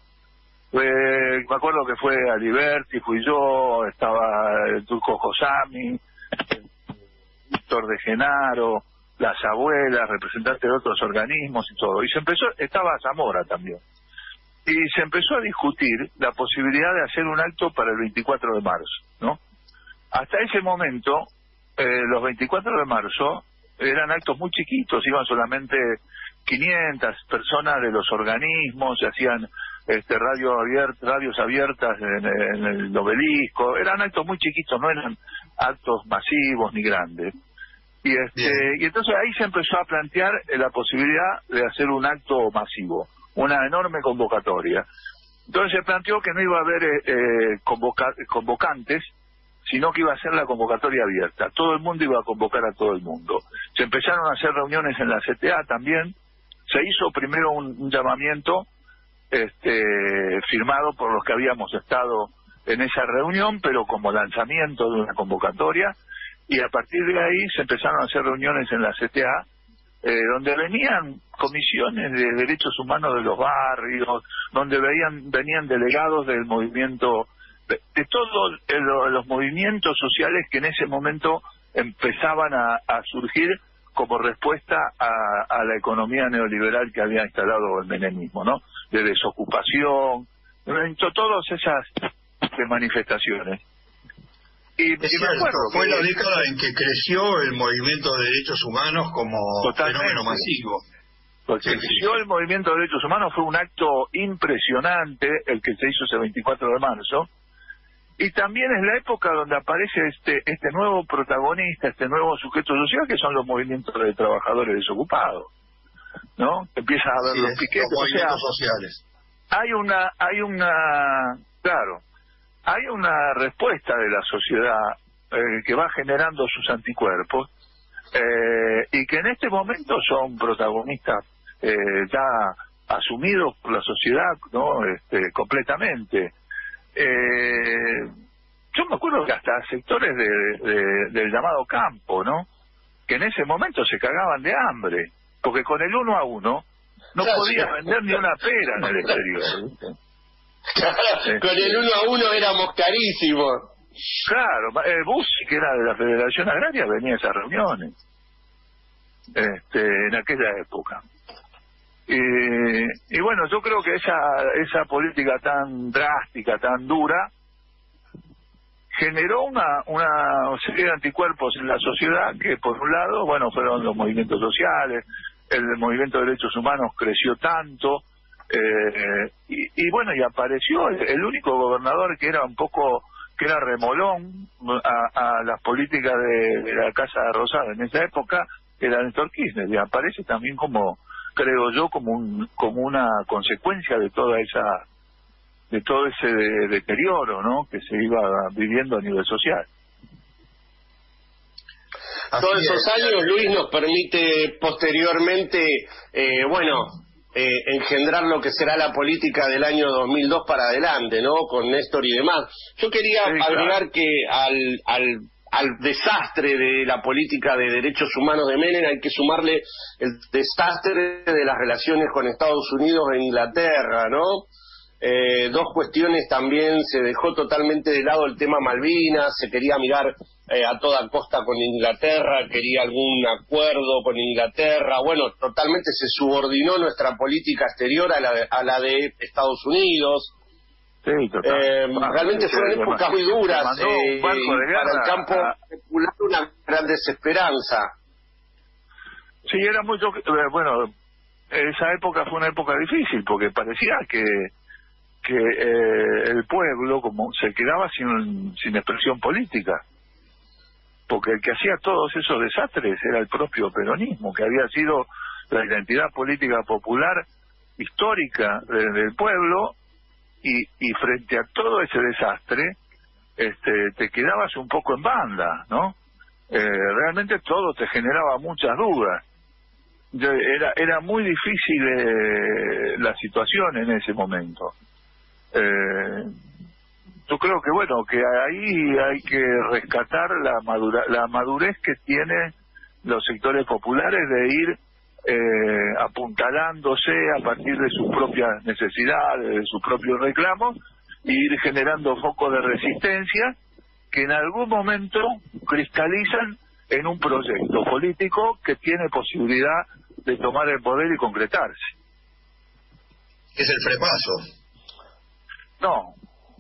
Me acuerdo que fue Aliberti, fui yo, estaba el Turco Josami, Víctor de Genaro, las abuelas, representantes de otros organismos y todo. Y estaba Zamora también. Y se empezó a discutir la posibilidad de hacer un acto para el 24 de marzo, ¿no? Hasta ese momento, los 24 de marzo eran actos muy chiquitos, iban solamente 500 personas de los organismos, se hacían radios abiertas en el Obelisco, eran actos muy chiquitos, no eran actos masivos ni grandes. Y entonces ahí se empezó a plantear la posibilidad de hacer un acto masivo, una enorme convocatoria. Entonces se planteó que no iba a haber convocantes, sino que iba a ser la convocatoria abierta. Todo el mundo iba a convocar a todo el mundo. Se empezaron a hacer reuniones en la CTA también. Se hizo primero un llamamiento firmado por los que habíamos estado en esa reunión, pero como lanzamiento de una convocatoria, y a partir de ahí se empezaron a hacer reuniones en la CTA, donde venían comisiones de derechos humanos de los barrios, donde venían delegados del movimiento, de todos los movimientos sociales que en ese momento empezaban a surgir como respuesta a la economía neoliberal que había instalado el menemismo, ¿no? De desocupación, todas esas manifestaciones. Y me acuerdo fue la década en que creció el movimiento de derechos humanos como fenómeno masivo. Porque creció el movimiento de derechos humanos, fue un acto impresionante el que se hizo ese 24 de marzo, y también es la época donde aparece este nuevo protagonista, este nuevo sujeto social, que son los movimientos de trabajadores desocupados, ¿no? Empiezas a ver los piquetes, los movimientos sociales. Hay una respuesta de la sociedad que va generando sus anticuerpos, y que en este momento son protagonistas ya asumidos por la sociedad, ¿no? Completamente. Yo me acuerdo que hasta sectores del llamado campo, ¿no? Que en ese momento se cagaban de hambre, porque con el 1 a 1 no podías vender ni una pera en el exterior, ¿viste? Con el 1 a 1 éramos carísimos. Claro, Bussi, que era de la Federación Agraria, venía a esas reuniones en aquella época. Y bueno, yo creo que esa política tan drástica, tan dura, generó una serie de anticuerpos en la sociedad que, por un lado, bueno, fueron los movimientos sociales, el movimiento de derechos humanos creció tanto, y bueno, y apareció el único gobernador que era remolón a las políticas de la Casa de Rosada en esa época, era Néstor Kirchner, y aparece también como, creo yo, como una consecuencia de todo ese deterioro, ¿no?, que se iba viviendo a nivel social. Todos esos años, Luis, nos permite posteriormente, engendrar lo que será la política del año 2002 para adelante, ¿no? Con Néstor y demás. Yo quería agregar que al desastre de la política de derechos humanos de Menem hay que sumarle el desastre de las relaciones con Estados Unidos e Inglaterra, ¿no? Dos cuestiones también, se dejó totalmente de lado el tema Malvinas, se quería mirar a toda costa con Inglaterra, quería algún acuerdo con Inglaterra, bueno, totalmente se subordinó nuestra política exterior a la de Estados Unidos. Sí, realmente fueron épocas muy duras, para el campo popular una gran desesperanza. Sí, era mucho, bueno, esa época fue una época difícil, porque parecía que el pueblo como se quedaba sin expresión política, porque el que hacía todos esos desastres era el propio peronismo, que había sido la identidad política popular histórica del pueblo, y frente a todo ese desastre te quedabas un poco en banda, ¿no? Realmente todo te generaba muchas dudas. Era muy difícil la situación en ese momento. Yo creo que bueno, que ahí hay que rescatar la madurez que tienen los sectores populares de ir apuntalándose a partir de sus propias necesidades, de sus propios reclamos, y ir generando focos de resistencia que en algún momento cristalizan en un proyecto político que tiene posibilidad de tomar el poder y concretarse. ¿Es el Frepaso? No,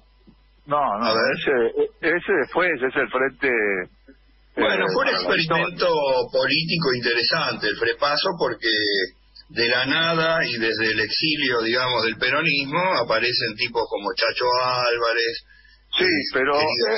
ese después es el frente. Bueno, fue un experimento político interesante el Frepaso, porque de la nada y desde el exilio, digamos, del peronismo aparecen tipos como Chacho Álvarez, sí, pero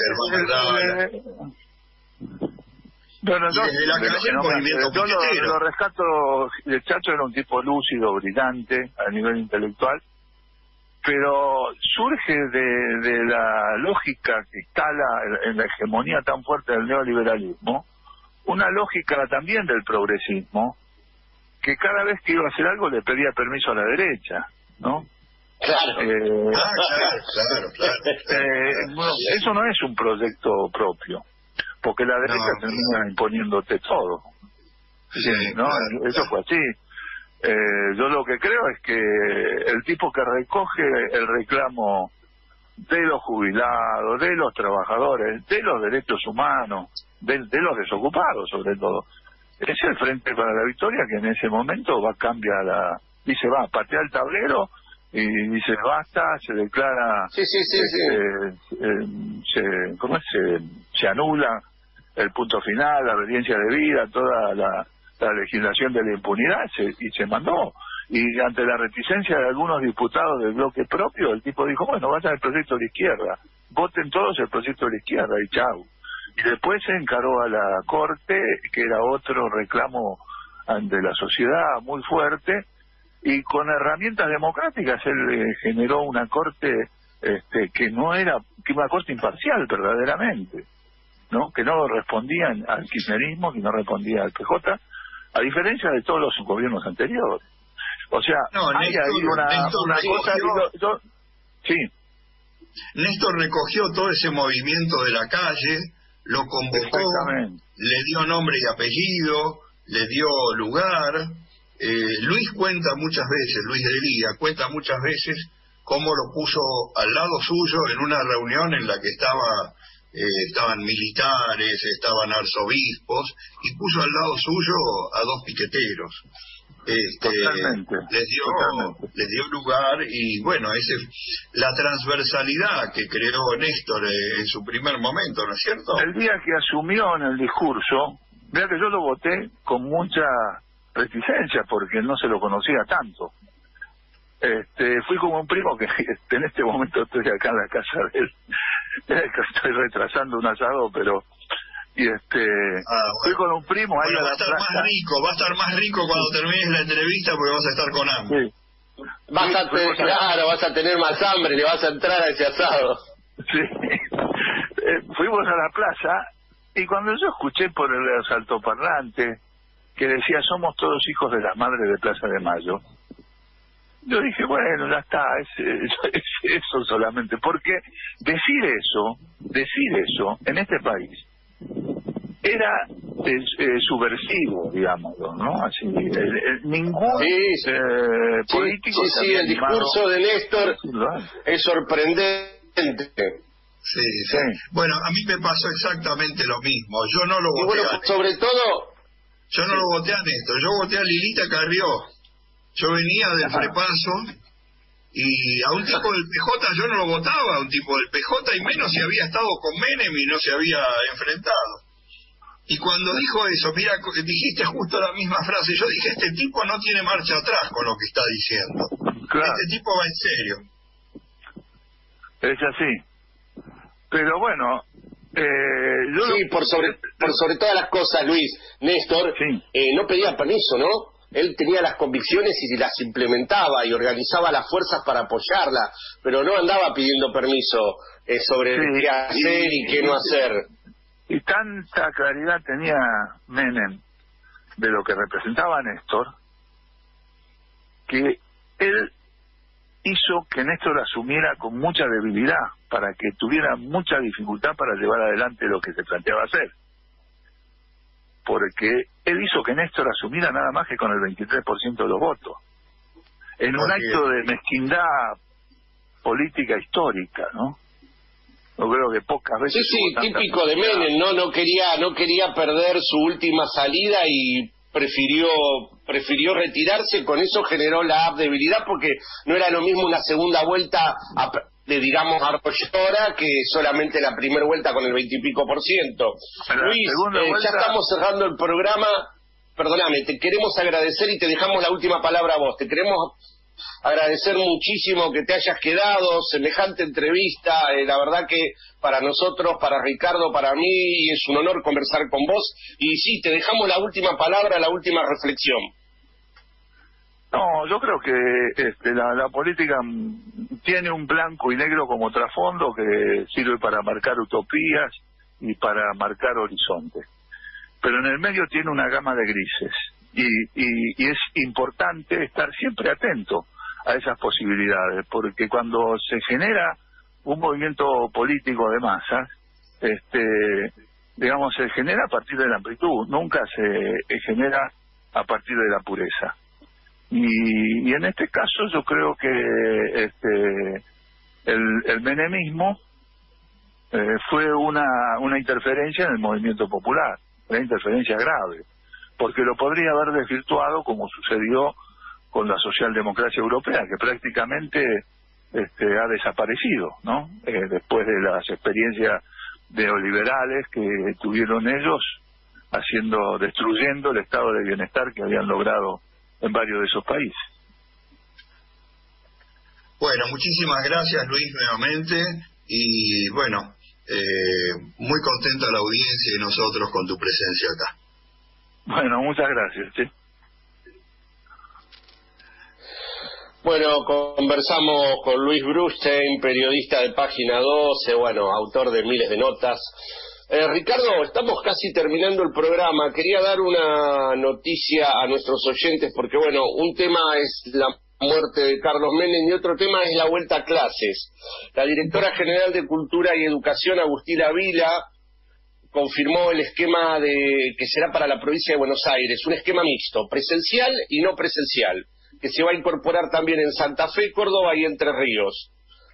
bueno, y desde la calle el movimiento piquetero. Lo rescato. El Chacho era un tipo lúcido, brillante a nivel intelectual, pero surge de la lógica que instala en la hegemonía tan fuerte del neoliberalismo, una lógica también del progresismo, que cada vez que iba a hacer algo le pedía permiso a la derecha, ¿no? Claro. Bueno, eso no es un proyecto propio, porque la derecha termina imponiéndote todo. Sí, ¿no? Claro. Eso fue así. Yo lo que creo es que el tipo que recoge el reclamo de los jubilados, de los trabajadores, de los derechos humanos, de los desocupados sobre todo, es el Frente para la Victoria, que en ese momento dice patea el tablero y dice basta, se declara, se anula el punto final, la obediencia de vida, toda la legislación de la impunidad, y se mandó. Y ante la reticencia de algunos diputados del bloque propio, el tipo dijo, bueno, vayan al proyecto de la izquierda, voten todos el proyecto de la izquierda y chau. Y después se encaró a la Corte, que era otro reclamo ante la sociedad muy fuerte, y con herramientas democráticas él generó una Corte que no era, que una Corte imparcial verdaderamente, ¿no? Que no respondía al kirchnerismo, que no respondía al PJ, a diferencia de todos los gobiernos anteriores. O sea, hay ahí una cosa... Sí. Néstor recogió todo ese movimiento de la calle, lo convocó, le dio nombre y apellido, le dio lugar. Luis cuenta muchas veces, Luis de Lía cuenta muchas veces cómo lo puso al lado suyo en una reunión en la que estaban militares, estaban arzobispos, y puso al lado suyo a dos piqueteros. Les dio lugar, y bueno, la transversalidad que creó Néstor en su primer momento, ¿no es cierto? El día que asumió en el discurso, vea que yo lo voté con mucha reticencia porque no se lo conocía tanto. Fui como un primo que en este momento estoy acá en la casa de él, estoy retrasando un asado, pero fui con un primo ahí a la plaza. Va a estar más rico cuando termines la entrevista, porque vas a estar con hambre. Sí. Vas a tener más hambre, le vas a entrar a ese asado. Sí. Fuimos a la plaza, y cuando yo escuché por el altoparlante que decía somos todos hijos de las madres de Plaza de Mayo, yo dije, bueno, ya está, es eso solamente, porque decir eso en este país era subversivo, digámoslo, ¿no? Así, ningún político... Sí, el discurso de Néstor es sorprendente. Sí. Bueno, a mí me pasó exactamente lo mismo. Yo no lo voté a Néstor. Sobre todo... Yo no lo voté a Néstor, yo voté a Lilita Carrió. Yo venía del Frepaso y a un tipo del PJ yo no lo votaba, a un tipo del PJ, y menos si había estado con Menem y no se había enfrentado. Y cuando dijo eso, mira, dijiste justo la misma frase, yo dije, este tipo no tiene marcha atrás con lo que está diciendo. Claro. Este tipo va en serio. Es así. Pero bueno... sí, por sobre todas las cosas, Luis, Néstor no pedía permiso, ¿no? Él tenía las convicciones y las implementaba y organizaba las fuerzas para apoyarla, pero no andaba pidiendo permiso sobre qué hacer y qué no hacer. Y tanta claridad tenía Menem de lo que representaba Néstor, que él hizo que Néstor asumiera con mucha debilidad, para que tuviera mucha dificultad para llevar adelante lo que se planteaba hacer. Porque él hizo que Néstor asumiera nada más que con el 23% de los votos. En un acto de mezquindad política histórica, ¿no? Yo creo que pocas veces... Sí, típico de Menem, ¿no? No quería perder su última salida y prefirió retirarse. Con eso generó la debilidad, porque no era lo mismo una segunda vuelta digamos arrolladora que solamente la primera vuelta con el 20 y pico %. Luis, ya estamos cerrando el programa. Perdóname, te queremos agradecer y te dejamos la última palabra a vos. Te queremos agradecer muchísimo que te hayas quedado, semejante entrevista. La verdad que para nosotros, para Ricardo, para mí, es un honor conversar con vos. Y sí, te dejamos la última palabra, la última reflexión. No, yo creo que la política tiene un blanco y negro como trasfondo que sirve para marcar utopías y para marcar horizontes. Pero en el medio tiene una gama de grises y es importante estar siempre atento a esas posibilidades, porque cuando se genera un movimiento político de masas, digamos, se genera a partir de la amplitud, nunca se genera a partir de la pureza. Y en este caso yo creo que el menemismo fue una interferencia en el movimiento popular, una interferencia grave, porque lo podría haber desvirtuado como sucedió con la socialdemocracia europea, que prácticamente ha desaparecido, ¿no? Después de las experiencias neoliberales que tuvieron ellos destruyendo el estado de bienestar que habían logrado en varios de esos países. Bueno, muchísimas gracias, Luis, nuevamente, y bueno, muy contento la audiencia y nosotros con tu presencia acá. Bueno, muchas gracias. ¿Sí? Bueno, conversamos con Luis Brustein, periodista de Página 12, bueno, autor de miles de notas. Ricardo, estamos casi terminando el programa. Quería dar una noticia a nuestros oyentes, porque bueno, un tema es la muerte de Carlos Menem y otro tema es la vuelta a clases. La directora general de Cultura y Educación, Agustina Vila, confirmó el esquema que será para la provincia de Buenos Aires, un esquema mixto, presencial y no presencial, que se va a incorporar también en Santa Fe, Córdoba y Entre Ríos.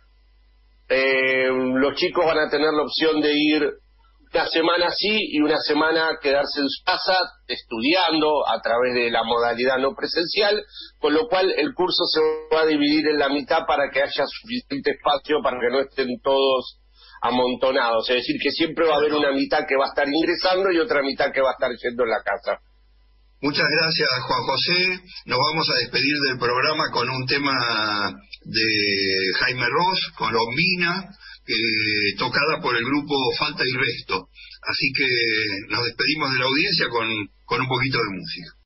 Los chicos van a tener la opción de ir una semana sí y una semana quedarse en su casa estudiando a través de la modalidad no presencial, con lo cual el curso se va a dividir en la mitad para que haya suficiente espacio para que no estén todos amontonados, es decir, que siempre va a haber una mitad que va a estar ingresando y otra mitad que va a estar yendo en la casa. Muchas gracias, Juan José. Nos vamos a despedir del programa con un tema de Jaime Ross, Colombina, tocada por el grupo Falta y Resto. Así que nos despedimos de la audiencia con un poquito de música.